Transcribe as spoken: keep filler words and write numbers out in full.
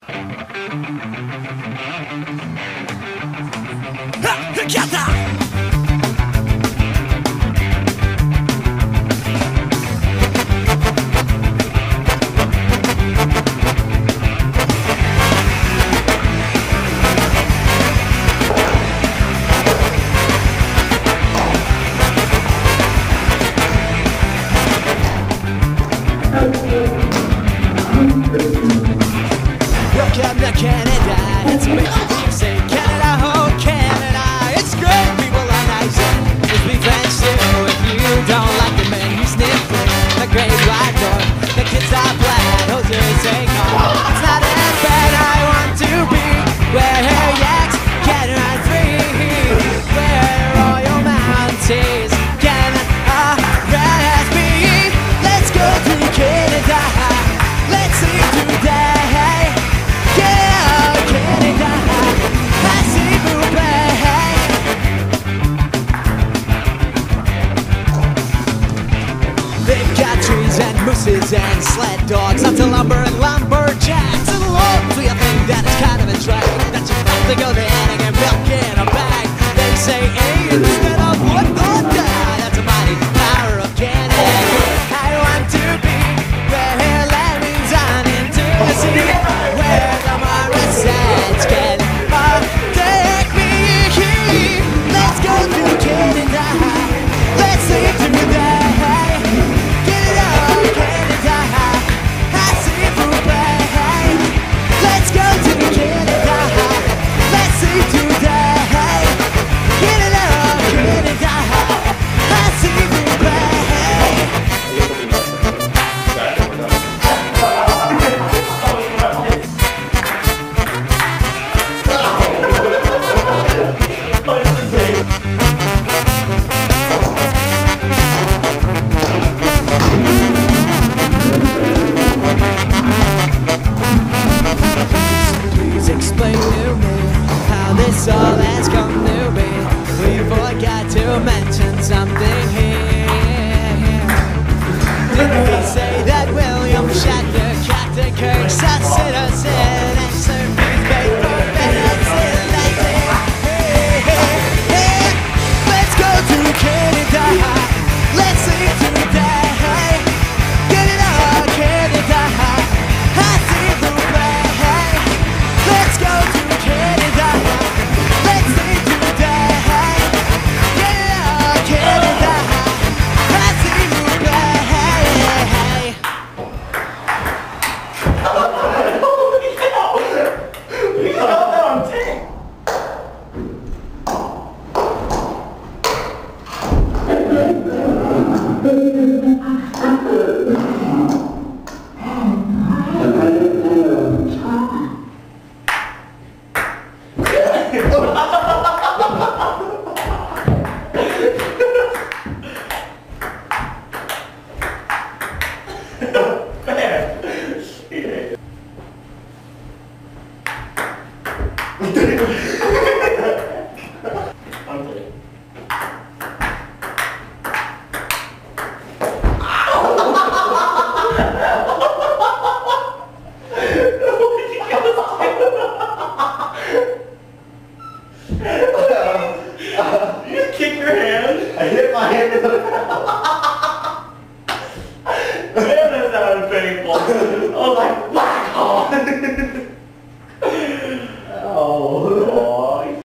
Together! Welcome to Canada, it's me. Say Canada, oh Canada, it's great. People are nice and just be friends too. If you don't like the man, you sniff the great white door. The kids are black, hoses take on. It's not as bad. I want to be where yaks can run free, where Royal Mounties can uh, rest me. Let's go to Canada. Let's see today. They've got trees and mooses and sled dogs, up to lumber and lumberjacks. And Lord, do you think that it's kind of a drag that you have to go there and get milk in a bag? They say A instead of wood or die. That's a mighty power of Canada. I want to be where landings on into the sea, where the Morrisons can uh, take me. Let's go to Canada. Let's live today. Explain to me how this all has come to be. We forgot to mention something here. Didn't we say that William Shatner, Captain Kirk, such citizen, and served his bait for venison? Hey, hey, hey, let's go to Canada. Let's sing today. Get it on, Canada. I see the way. Let's go to Canada. Let's sing today. Yeah, Canada. I see you play. Holy cow! We got that on tape. You just kicked your hand. I hit my hand in the Man, that sounded painful. I was like, whack on.